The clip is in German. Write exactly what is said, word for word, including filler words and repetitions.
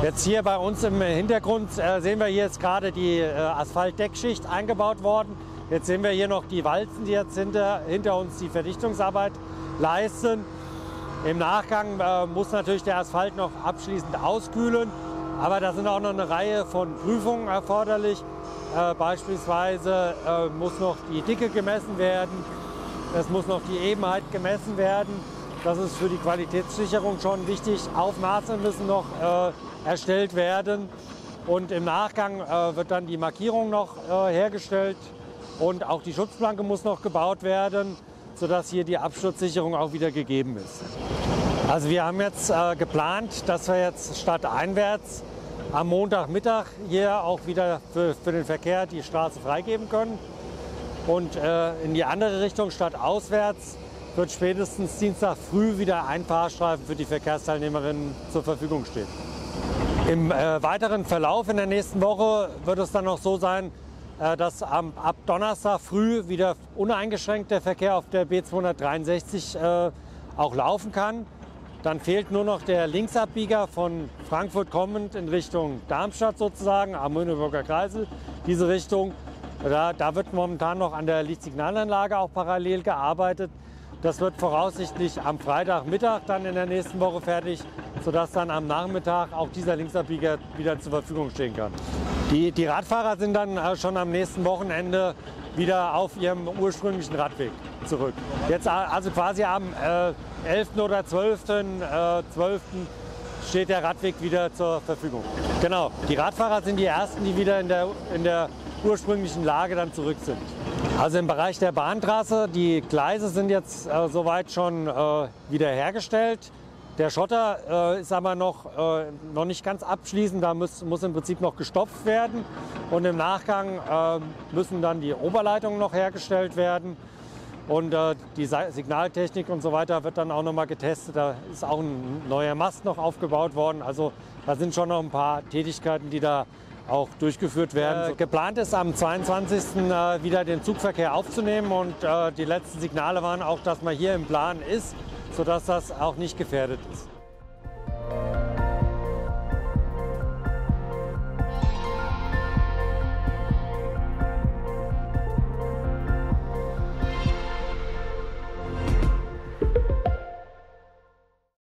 Jetzt hier bei uns im Hintergrund äh, sehen wir hier jetzt gerade die äh, Asphaltdeckschicht eingebaut worden. Jetzt sehen wir hier noch die Walzen, die jetzt hinter, hinter uns die Verdichtungsarbeit leisten. Im Nachgang äh, muss natürlich der Asphalt noch abschließend auskühlen, aber da sind auch noch eine Reihe von Prüfungen erforderlich. Äh, beispielsweise äh, muss noch die Dicke gemessen werden, es muss noch die Ebenheit gemessen werden. Das ist für die Qualitätssicherung schon wichtig. Aufmaße müssen noch äh, erstellt werden und im Nachgang äh, wird dann die Markierung noch äh, hergestellt und auch die Schutzplanke muss noch gebaut werden, sodass hier die Absturzsicherung auch wieder gegeben ist. Also wir haben jetzt äh, geplant, dass wir jetzt stadteinwärts am Montagmittag hier auch wieder für, für den Verkehr die Straße freigeben können. Und äh, in die andere Richtung, stadtauswärts, wird spätestens Dienstag früh wieder ein Fahrstreifen für die Verkehrsteilnehmerinnen zur Verfügung stehen. Im äh, weiteren Verlauf in der nächsten Woche wird es dann noch so sein, äh, dass am, ab Donnerstag früh wieder uneingeschränkt der Verkehr auf der B zweihundertdreiundsechzig äh, auch laufen kann. Dann fehlt nur noch der Linksabbieger von Frankfurt kommend in Richtung Darmstadt sozusagen, am Möhneburger Kreisel, diese Richtung. Da, da wird momentan noch an der Lichtsignalanlage auch parallel gearbeitet. Das wird voraussichtlich am Freitagmittag dann in der nächsten Woche fertig, sodass dann am Nachmittag auch dieser Linksabbieger wieder zur Verfügung stehen kann. Die, die Radfahrer sind dann schon am nächsten Wochenende wieder auf ihrem ursprünglichen Radweg zurück. Jetzt also quasi am äh, elften oder zwölften steht der Radweg wieder zur Verfügung. Genau, die Radfahrer sind die ersten, die wieder in der, in der ursprünglichen Lage dann zurück sind. Also im Bereich der Bahntrasse, die Gleise sind jetzt äh, soweit schon äh, wieder hergestellt. Der Schotter äh, ist aber noch, äh, noch nicht ganz abschließend, da muss, muss im Prinzip noch gestopft werden. Und im Nachgang äh, müssen dann die Oberleitungen noch hergestellt werden. Und äh, die Signaltechnik und so weiter wird dann auch noch mal getestet. Da ist auch ein neuer Mast noch aufgebaut worden. Also da sind schon noch ein paar Tätigkeiten, die da auch durchgeführt werden. Äh, geplant ist am zweiundzwanzigsten Äh, wieder den Zugverkehr aufzunehmen. Und äh, die letzten Signale waren auch, dass man hier im Plan ist, sodass das auch nicht gefährdet ist.